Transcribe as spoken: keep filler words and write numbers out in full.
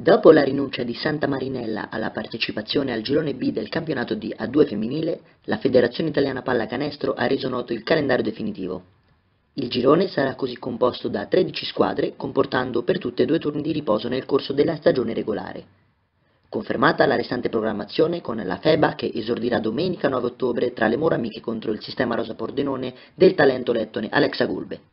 Dopo la rinuncia di Santa Marinella alla partecipazione al girone B del campionato di A due femminile, la Federazione Italiana Pallacanestro ha reso noto il calendario definitivo. Il girone sarà così composto da tredici squadre, comportando per tutte due turni di riposo nel corso della stagione regolare. Confermata la restante programmazione con la FEBA che esordirà domenica nove ottobre tra le mura amiche contro il sistema rosa Pordenone del talento lettone Alexa Gulbe.